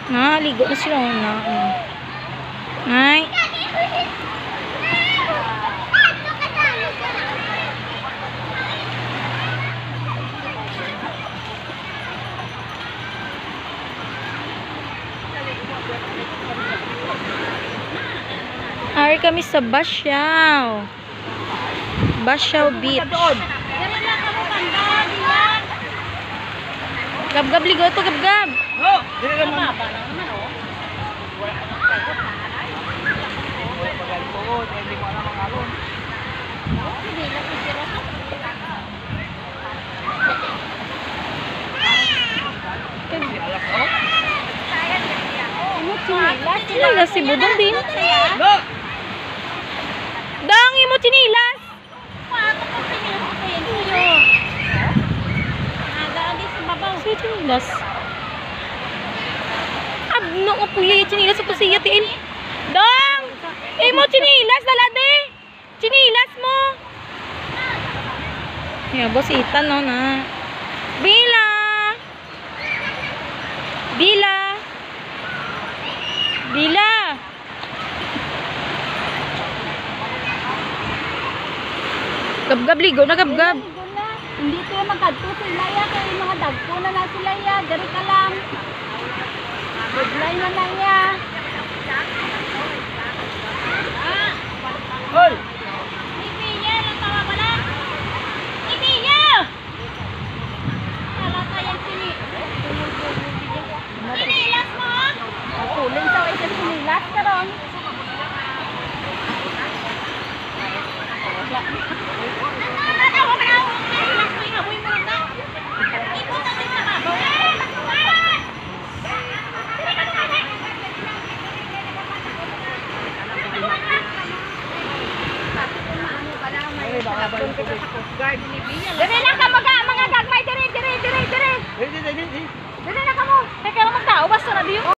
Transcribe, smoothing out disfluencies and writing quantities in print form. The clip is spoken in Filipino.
Ligo na sila na. Ay. Ari kami sa Basyaw. Basyaw Beach. Gab-gab ligo to, gab-gab. Oh, dili ka man. Chinilas si Budong din. Dang, imo chinilas. Si chinilas. Abno ko puya chinilas sa siya tiil. Dang, imo chinilas dalade. Chinilas mo. Ya, boss Itan no na. Bila. Bila. Bila. Gab-gab ligo na gab-gab. Hindi ko magkadto sila ya kay mga dagko na sila ya, diri ka lang. Budlay na ya. Hoy. Ibiya lang tawa pala. Ibiya. Ala kayang sini. Sinilas mo? Kulin sa isa sinilas karon. Dere na ka mga gagmay, dere. Dere na ka mo. Teka lang magtao basta na diyo.